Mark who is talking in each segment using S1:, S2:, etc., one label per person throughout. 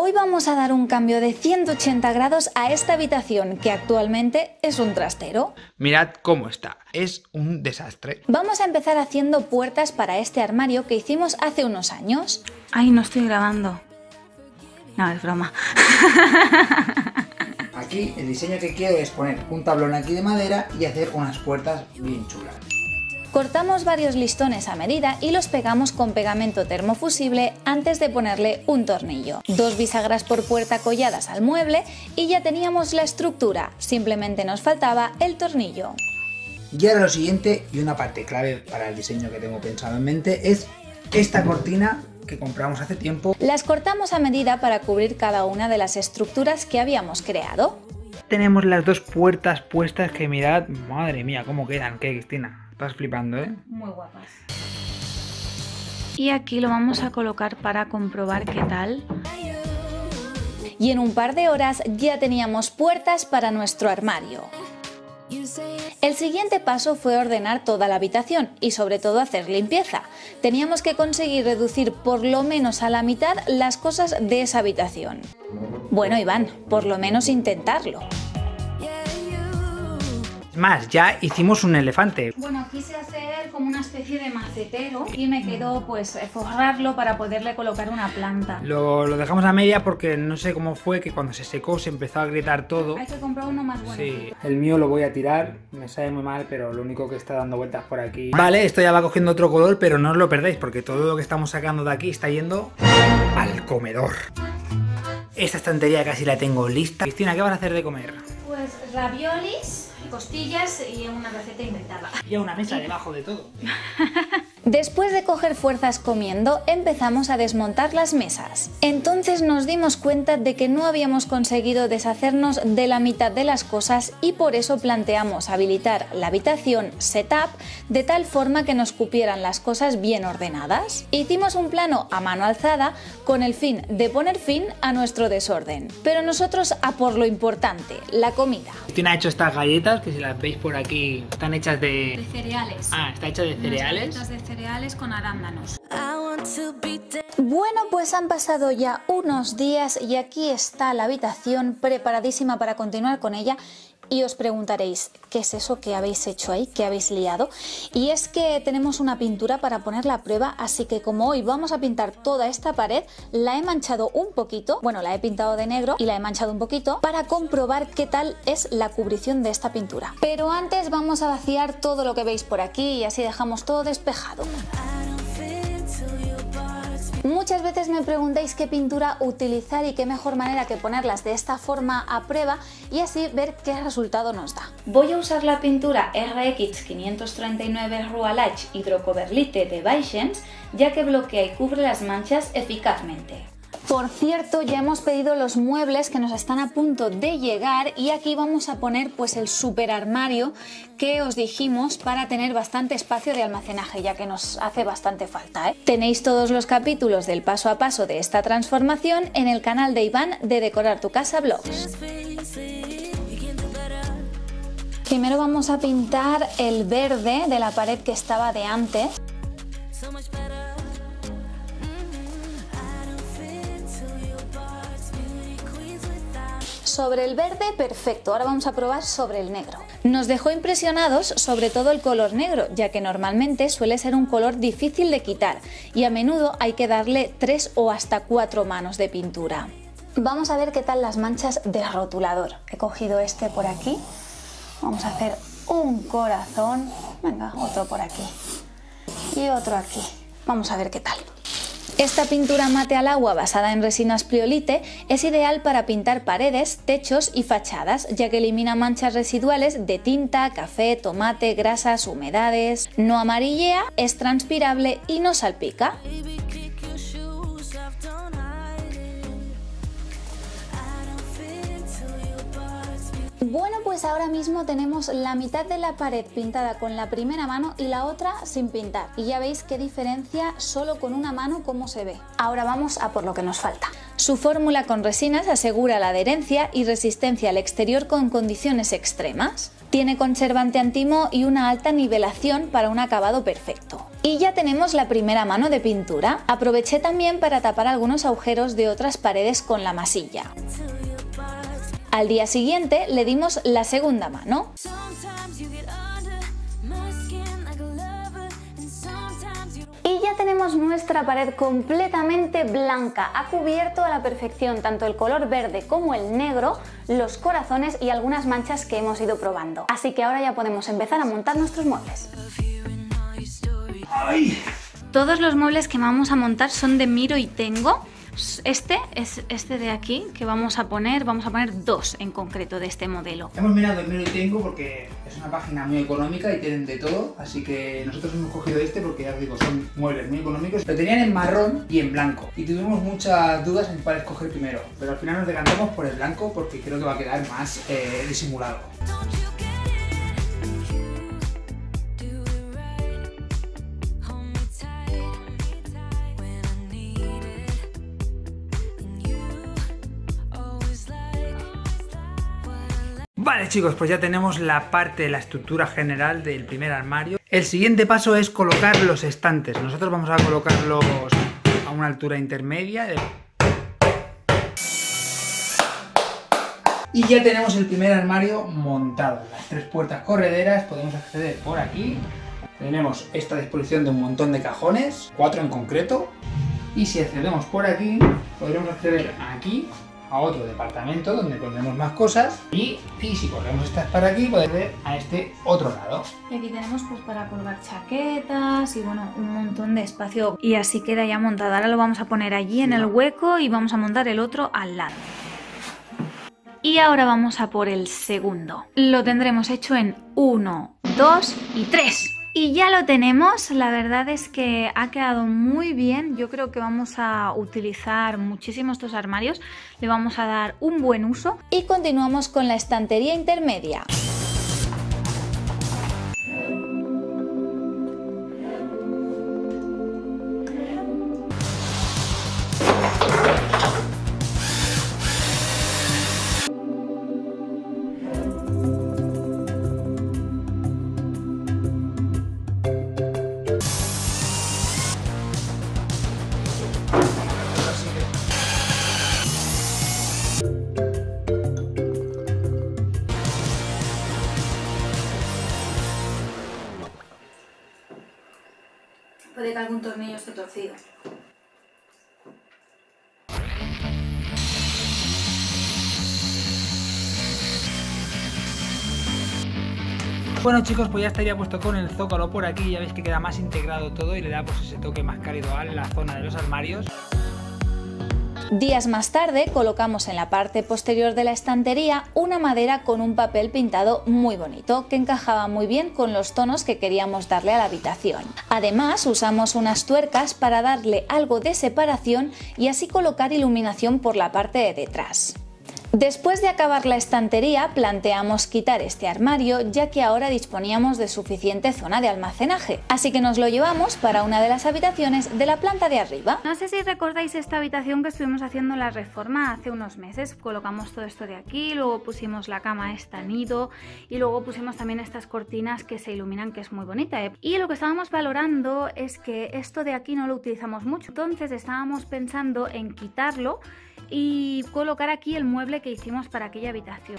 S1: Hoy vamos a dar un cambio de 180 grados a esta habitación, que actualmente es un trastero.
S2: Mirad cómo está, es un desastre.
S1: Vamos a empezar haciendo puertas para este armario que hicimos hace unos años.
S3: Ay, no estoy grabando. No, es broma.
S4: Aquí el diseño que quiero es poner un tablón aquí de madera y hacer unas puertas bien chulas.
S1: Cortamos varios listones a medida y los pegamos con pegamento termofusible antes de ponerle un tornillo. 2 bisagras por puerta colladas al mueble y ya teníamos la estructura, simplemente nos faltaba el tornillo.
S4: Y ahora lo siguiente, y una parte clave para el diseño que tengo pensado en mente, es esta cortina que compramos hace tiempo.
S1: Las cortamos a medida para cubrir cada una de las estructuras que habíamos creado.
S2: Tenemos las dos puertas puestas que mirad, madre mía, cómo quedan, ¿qué, Cristina? Estás flipando, ¿eh?
S1: Muy guapas.
S3: Y aquí lo vamos a colocar para comprobar qué tal.
S1: Y en un par de horas ya teníamos puertas para nuestro armario. El siguiente paso fue ordenar toda la habitación y sobre todo hacer limpieza. Teníamos que conseguir reducir por lo menos a la mitad las cosas de esa habitación. Bueno, Iván, por lo menos intentarlo.
S2: Más, ya hicimos un elefante.
S3: Bueno, quise hacer como una especie de macetero y me quedó pues forrarlo para poderle colocar una planta.
S2: Lo dejamos a media porque no sé cómo fue que cuando se secó se empezó a agrietar todo.
S3: Hay que comprar uno más bueno.
S2: Sí, el mío lo voy a tirar, me sabe muy mal, pero lo único que está dando vueltas por aquí. Vale, esto ya va cogiendo otro color, pero no os lo perdáis porque todo lo que estamos sacando de aquí está yendo al comedor. Esta estantería casi la tengo lista. Cristina, ¿qué vas a hacer de comer?
S3: Pues raviolis, costillas y una receta inventada.
S2: Y una mesa debajo de todo.
S1: Después de coger fuerzas comiendo, empezamos a desmontar las mesas. Entonces nos dimos cuenta de que no habíamos conseguido deshacernos de la mitad de las cosas y por eso planteamos habilitar la habitación setup de tal forma que nos cupieran las cosas bien ordenadas. Hicimos un plano a mano alzada con el fin de poner fin a nuestro desorden. Pero nosotros a por lo importante, la comida.
S2: Cristina ha hecho estas galletas, que si las veis por aquí, están hechas de...
S3: cereales.
S2: Ah, está hecha de cereales.
S3: Cereales con arándanos.
S1: Bueno, pues han pasado ya unos días y aquí está la habitación preparadísima para continuar con ella. Y os preguntaréis, ¿qué es eso que habéis hecho ahí? ¿Qué habéis liado? Y es que tenemos una pintura para ponerla a prueba, así que como hoy vamos a pintar toda esta pared, la he manchado un poquito, bueno, la he pintado de negro y la he manchado un poquito para comprobar qué tal es la cubrición de esta pintura. Pero antes vamos a vaciar todo lo que veis por aquí y así dejamos todo despejado. Muchas veces me preguntáis qué pintura utilizar y qué mejor manera que ponerlas de esta forma a prueba y así ver qué resultado nos da. Voy a usar la pintura RX 539 Roualage Hydrocoverlite de Vicens, ya que bloquea y cubre las manchas eficazmente. Por cierto, ya hemos pedido los muebles que nos están a punto de llegar y aquí vamos a poner pues el super armario que os dijimos para tener bastante espacio de almacenaje, ya que nos hace bastante falta, ¿eh? Tenéis todos los capítulos del paso a paso de esta transformación en el canal de Iván de Decorar tu Casa Vlogs. Primero vamos a pintar el verde de la pared que estaba de antes. Sobre el verde, perfecto. Ahora vamos a probar sobre el negro. Nos dejó impresionados sobre todo el color negro, ya que normalmente suele ser un color difícil de quitar y a menudo hay que darle 3 o hasta 4 manos de pintura. Vamos a ver qué tal las manchas de rotulador. He cogido este por aquí. Vamos a hacer un corazón. Venga, otro por aquí. Y otro aquí. Vamos a ver qué tal. Esta pintura mate al agua basada en resinas Pliolite es ideal para pintar paredes, techos y fachadas, ya que elimina manchas residuales de tinta, café, tomate, grasas, humedades. No amarillea, es transpirable y no salpica. Bueno, pues ahora mismo tenemos la mitad de la pared pintada con la primera mano y la otra sin pintar. Y ya veis qué diferencia solo con una mano cómo se ve. Ahora vamos a por lo que nos falta. Su fórmula con resinas asegura la adherencia y resistencia al exterior con condiciones extremas. Tiene conservante antimoho y una alta nivelación para un acabado perfecto. Y ya tenemos la primera mano de pintura. Aproveché también para tapar algunos agujeros de otras paredes con la masilla. Al día siguiente le dimos la segunda mano. Y ya tenemos nuestra pared completamente blanca. Ha cubierto a la perfección tanto el color verde como el negro, los corazones y algunas manchas que hemos ido probando. Así que ahora ya podemos empezar a montar nuestros muebles.
S2: ¡Ay!
S3: Todos los muebles que vamos a montar son de Miro y Tengo. Este es este de aquí que vamos a poner 2 en concreto de este modelo.
S4: Hemos mirado el Miro y Tengo porque es una página muy económica y tienen de todo, así que nosotros hemos cogido este porque ya os digo, son muebles muy económicos. Lo tenían en marrón y en blanco y tuvimos muchas dudas en cuál escoger primero, pero al final nos decantamos por el blanco porque creo que va a quedar más disimulado.
S2: Vale chicos, pues ya tenemos la parte de la estructura general del primer armario. El siguiente paso es colocar los estantes. Nosotros vamos a colocarlos a una altura intermedia.
S4: Y ya tenemos el primer armario montado. Las 3 puertas correderas, podemos acceder por aquí. Tenemos esta disposición de un montón de cajones, 4 en concreto. Y si accedemos por aquí, podremos acceder aquí a otro departamento donde pondremos más cosas y si corremos estas para aquí podemos ver a este otro lado.
S3: Y aquí tenemos pues para colgar chaquetas y bueno, un montón de espacio y así queda ya montado. Ahora lo vamos a poner allí en el hueco y vamos a montar el otro al lado. Y ahora vamos a por el segundo. Lo tendremos hecho en 1, 2 y 3. Y ya lo tenemos, la verdad es que ha quedado muy bien. Yo creo que vamos a utilizar muchísimo estos armarios, le vamos a dar un buen uso.
S1: Y continuamos con la estantería intermedia.
S3: Puede que algún tornillo esté torcido.
S2: Bueno chicos, pues ya estaría puesto con el zócalo por aquí. Ya veis que queda más integrado todo y le da pues ese toque más cálido a la zona de los armarios.
S1: Días más tarde colocamos en la parte posterior de la estantería una madera con un papel pintado muy bonito que encajaba muy bien con los tonos que queríamos darle a la habitación. Además usamos unas tuercas para darle algo de separación y así colocar iluminación por la parte de detrás. Después de acabar la estantería, planteamos quitar este armario ya que ahora disponíamos de suficiente zona de almacenaje, así que nos lo llevamos para una de las habitaciones de la planta de arriba.
S3: No sé si recordáis esta habitación que estuvimos haciendo la reforma hace unos meses. Colocamos todo esto de aquí, luego pusimos la cama esta nido y luego pusimos también estas cortinas que se iluminan, que es muy bonita, ¿eh? Y lo que estábamos valorando es que esto de aquí no lo utilizamos mucho, entonces estábamos pensando en quitarlo y colocar aquí el mueble que hicimos para aquella habitación.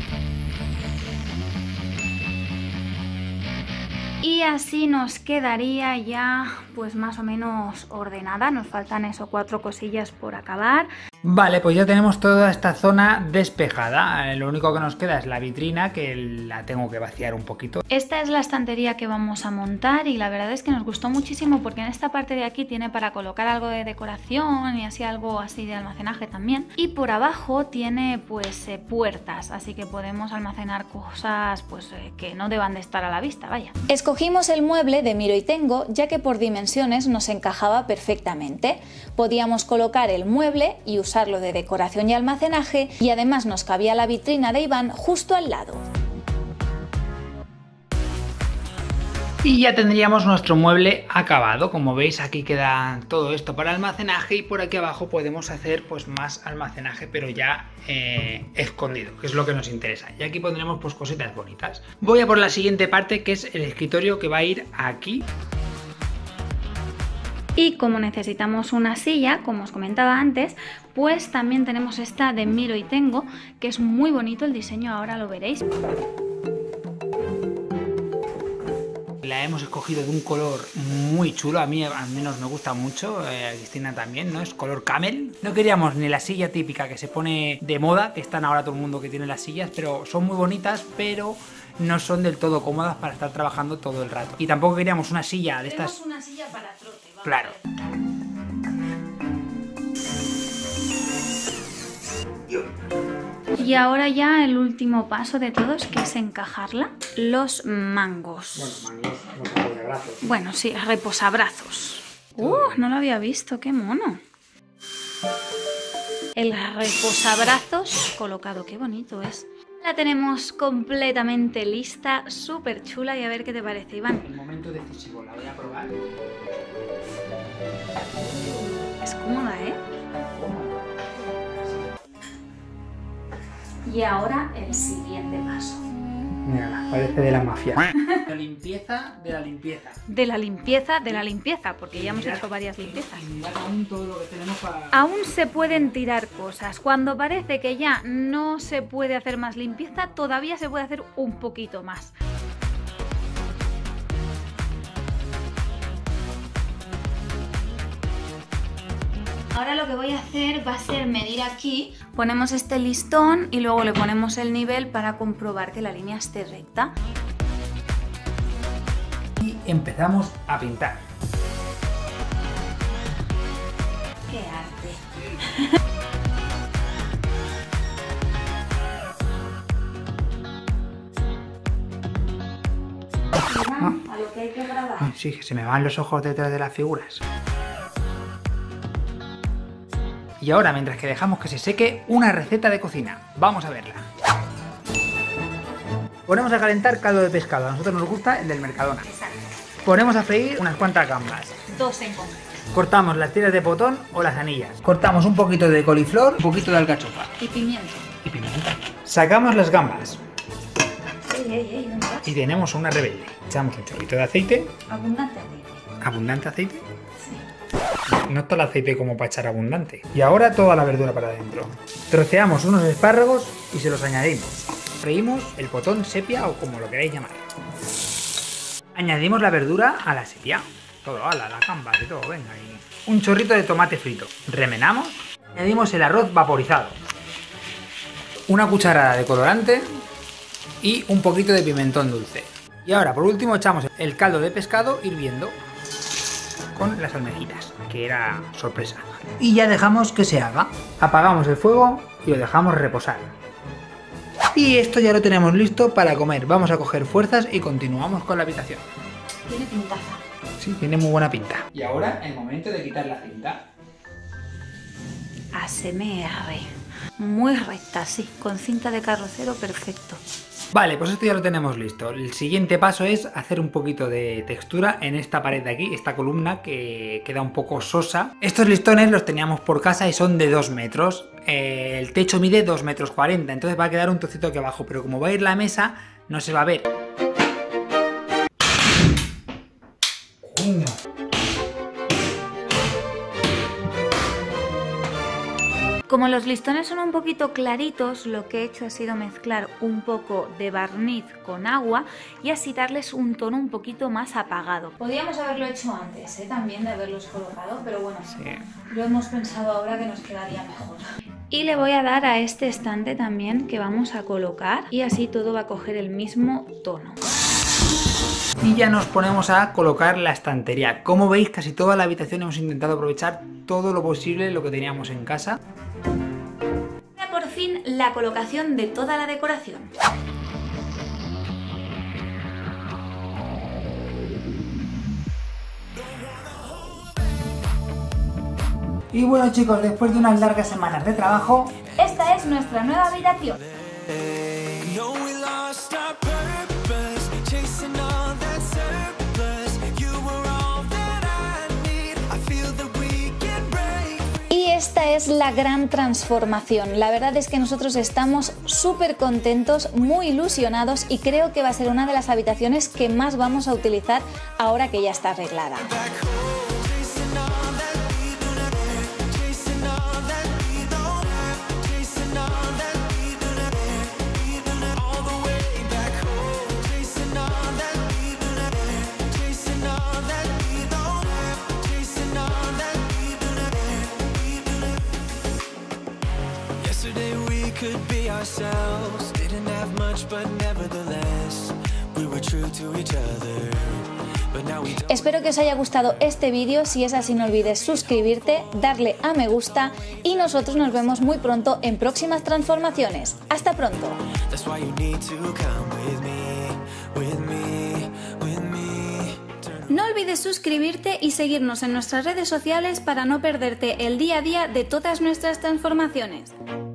S3: Y así nos quedaría ya pues más o menos ordenada. Nos faltan eso, 4 cosillas por acabar.
S2: Vale, pues ya tenemos toda esta zona despejada. Lo único que nos queda es la vitrina, que la tengo que vaciar un poquito.
S3: Esta es la estantería que vamos a montar y la verdad es que nos gustó muchísimo porque en esta parte de aquí tiene para colocar algo de decoración y así algo así de almacenaje también. Y por abajo tiene pues puertas, así que podemos almacenar cosas pues que no deban de estar a la vista, vaya.
S1: Escogimos el mueble de Miro y Tengo ya que por dimensiones nos encajaba perfectamente. Podíamos colocar el mueble y usarlo de decoración y almacenaje y además nos cabía la vitrina de Iván justo al lado.
S2: Y ya tendríamos nuestro mueble acabado. Como veis, aquí queda todo esto para almacenaje y por aquí abajo podemos hacer pues más almacenaje, pero ya escondido, que es lo que nos interesa. Y aquí pondremos pues cositas bonitas. Voy a por la siguiente parte, que es el escritorio, que va a ir aquí.
S3: Y como necesitamos una silla, como os comentaba antes, pues también tenemos esta de Miro y Tengo, que es muy bonito el diseño, ahora lo veréis.
S2: La hemos escogido de un color muy chulo, a mí al menos me gusta mucho, a Cristina también, ¿no? Es color camel. No queríamos ni la silla típica que se pone de moda, que están ahora todo el mundo que tiene las sillas, pero son muy bonitas, pero no son del todo cómodas para estar trabajando todo el rato. Y tampoco queríamos una silla de estas...
S3: Tenemos una silla para trote, ¿vale?
S2: Claro.
S3: Y ahora ya el último paso de todos, que es encajarla. Los mangos.
S2: Bueno, mangos, los apoyabrazos.
S3: Bueno, sí, reposabrazos. No lo había visto, qué mono. El reposabrazos colocado, qué bonito es. La tenemos completamente lista, súper chula, y a ver qué te parece, Iván.
S2: El momento decisivo, la voy a probar.
S3: Es cómoda, ¿eh? Y ahora el siguiente paso.
S2: Mira, parece de la mafia. La limpieza de la limpieza.
S3: De la limpieza de la limpieza, porque ya hemos hecho varias limpiezas.
S2: Y mirad aún todo lo que tenemos para...
S3: Aún se pueden tirar cosas. Cuando parece que ya no se puede hacer más limpieza, todavía se puede hacer un poquito más. Ahora lo que voy a hacer va a ser medir aquí, ponemos este listón y luego le ponemos el nivel para comprobar que la línea esté recta.
S2: Y empezamos a pintar.
S3: ¡Qué arte! A lo que hay que grabar.
S2: Ay, sí, que se me van los ojos detrás de las figuras. Y ahora, mientras que dejamos que se seque, una receta de cocina. Vamos a verla. Ponemos a calentar caldo de pescado. A nosotros nos gusta el del Mercadona.
S3: Exacto.
S2: Ponemos a freír unas cuantas gambas.
S3: 2 en concreto.
S2: Cortamos las tiras de potón o las anillas. Cortamos un poquito de coliflor, un poquito de alcachofa.
S3: Y pimiento.
S2: Y pimienta. Sacamos las gambas.
S3: Ey, ¿dónde vas?
S2: Y tenemos una rebelde. Echamos un chorrito de aceite.
S3: Abundante aceite.
S2: ¿Abundante aceite?
S3: Sí.
S2: No está el aceite como para echar abundante. Y ahora toda la verdura para adentro. Troceamos unos espárragos y se los añadimos. Freímos el potón sepia o como lo queráis llamar. Añadimos la verdura a la sepia. Todo, a las gambas y todo, venga. Y un chorrito de tomate frito. Remenamos. Añadimos el arroz vaporizado. Una cucharada de colorante y un poquito de pimentón dulce. Y ahora por último echamos el caldo de pescado hirviendo con las almejitas, que era sorpresa. Y ya dejamos que se haga. Apagamos el fuego y lo dejamos reposar. Y esto ya lo tenemos listo para comer. Vamos a coger fuerzas y continuamos con la habitación.
S3: Tiene pintaza.
S2: Sí, tiene muy buena pinta. Y ahora el momento de quitar la cinta.
S3: ASMR. Muy recta, sí, con cinta de carrocero perfecto.
S2: Vale, pues esto ya lo tenemos listo. El siguiente paso es hacer un poquito de textura en esta pared de aquí, esta columna que queda un poco sosa. Estos listones los teníamos por casa y son de 2 metros. El techo mide 2,40 metros, entonces va a quedar un trocito aquí abajo, pero como va a ir la mesa, no se va a ver.
S3: Como los listones son un poquito claritos, lo que he hecho ha sido mezclar un poco de barniz con agua y así darles un tono un poquito más apagado.
S1: Podríamos haberlo hecho antes, también de haberlos colocado, pero bueno,
S2: Sí.
S1: lo hemos pensado ahora que nos quedaría mejor.
S3: Y le voy a dar a este estante también que vamos a colocar y así todo va a coger el mismo tono.
S2: Y ya nos ponemos a colocar la estantería. Como veis, casi toda la habitación hemos intentado aprovechar todo lo posible lo que teníamos en casa.
S3: Por fin la colocación de toda la decoración.
S2: Y bueno chicos, después de unas largas semanas de trabajo,
S3: Esta es nuestra nueva habitación.
S1: Y esta es la gran transformación. La verdad es que nosotros estamos súper contentos, muy ilusionados y creo que va a ser una de las habitaciones que más vamos a utilizar ahora que ya está arreglada.
S5: Yesterday we could be ourselves. Didn't have much, but nevertheless, we were true to each other. But now we don't.
S1: Espero que os haya gustado este vídeo. Si es así, no olvides suscribirte, darle a me gusta y nosotros nos vemos muy pronto en próximas transformaciones. ¡Hasta pronto!
S5: That's why you need to come with me, with me, with me.
S3: No olvides suscribirte y seguirnos en nuestras redes sociales para no perderte el día a día de todas nuestras transformaciones.